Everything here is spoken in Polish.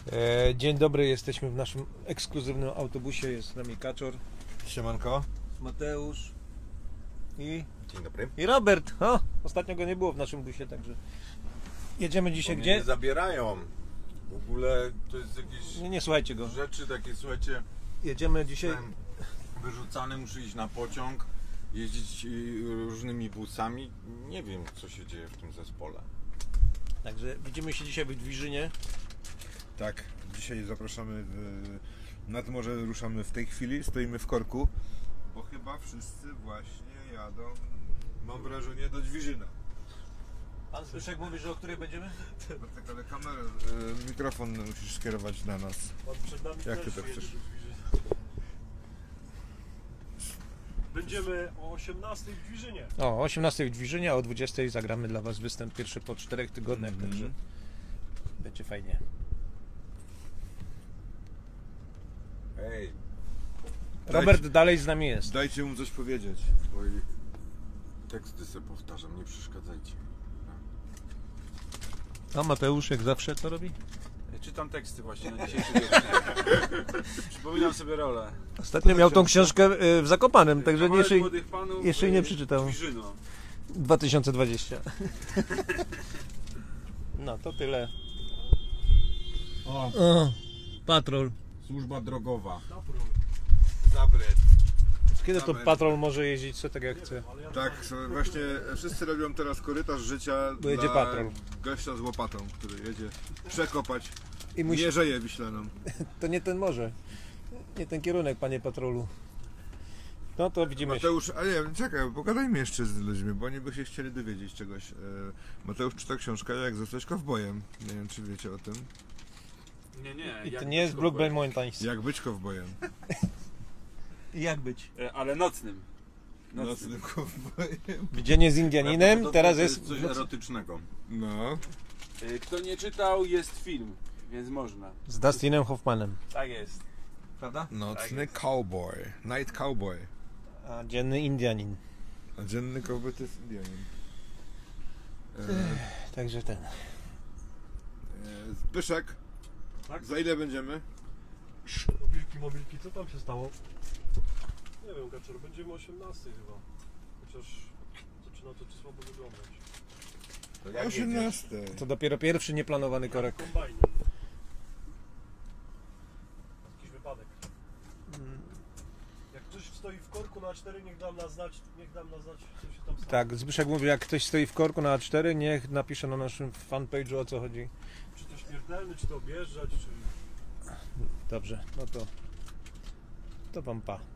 Dzień dobry, jesteśmy w naszym ekskluzywnym autobusie. Jest z nami Kaczor, Siemanko. Mateusz i Dzień dobry. Robert. O, ostatnio go nie było w naszym busie, także jedziemy dzisiaj Oni gdzie? nie zabierają. W ogóle to jest jakieś Nie słuchajcie go. rzeczy takie, słuchajcie, Jedziemy dzisiaj. wyrzucany, muszę iść na pociąg, jeździć różnymi busami. Nie wiem, co się dzieje w tym zespole. Także widzimy się dzisiaj w Dwiżynie. Tak, dzisiaj zapraszamy nad morze, ruszamy w tej chwili, stoimy w korku, bo chyba wszyscy właśnie jadą, mam wrażenie, do Dwiżyna. Pan Zbyszek mówi, że o której będziemy? Bartek, ale kamerę, mikrofon musisz skierować na nas. Przed nami Jak też ty to jedzie chcesz? do Dwiżyna. Będziemy o 18 w Dwiżynie. O 18 w Dwiżynie, a o 20 zagramy dla Was występ pierwszy po 4 tygodniach, także będzie fajnie. Hej, Robert dalej z nami jest. Dajcie mu coś powiedzieć. oj, teksty sobie powtarzam, nie przeszkadzajcie. A Mateusz jak zawsze co robi? Czytam teksty właśnie na dzisiejszy wieczór. Przypominam sobie rolę. Ostatnio miał tą książkę w Zakopanem, także Kawałek młodych panów, jeszcze nie przeczytał. Dwiżyno. 2020. No to tyle. O, Patrol. służba drogowa. Zabret. Kiedy to patrol może jeździć co tak jak chce? Tak, właśnie wszyscy robią teraz korytarz życia Bo jedzie dla patrol. gościa z łopatą, który jedzie przekopać I musi... Mierzeję Wiślaną. To nie ten może. Nie ten kierunek, panie patrolu. No to widzimy się. Mateusz, a nie, czekaj, pogadajmy jeszcze z ludźmi, bo oni by się chcieli dowiedzieć czegoś. Mateusz czyta książkę Jak zostać kowbojem. Nie wiem, czy wiecie o tym. Nie. I to nie jest Brookbend Mountains. Jak być kowbojem. Jak być? Ale nocnym. Nocnym kowbojem. Gdzie nie z Indianinem, Prawdopodobnie teraz to jest... coś erotycznego. No. Kto nie czytał, jest film, więc można. Z Dustinem Hoffmanem. Tak jest. Prawda? Nocny cowboy. Night cowboy. A dzienny Indianin. A dzienny cowboy to jest Indianin. Także ten. Zbyszek, Tak? za ile będziemy? Mobilki, co tam się stało? Nie wiem, Kaczor, będziemy o 18 chyba. Chociaż zaczyna to słabo wyglądać. To jak 18. To dopiero pierwszy nieplanowany korek. W kombajnie. Jakiś wypadek. Jak ktoś stoi w korku na A4, niech dam nas znać, co się tam stało. Tak, Zbyszek mówi, jak ktoś stoi w korku na A4, niech napisze na naszym fanpage'u o co chodzi. Czy to śmiertelny, czy to objeżdżać, czy... Dobrze, no to wam pa.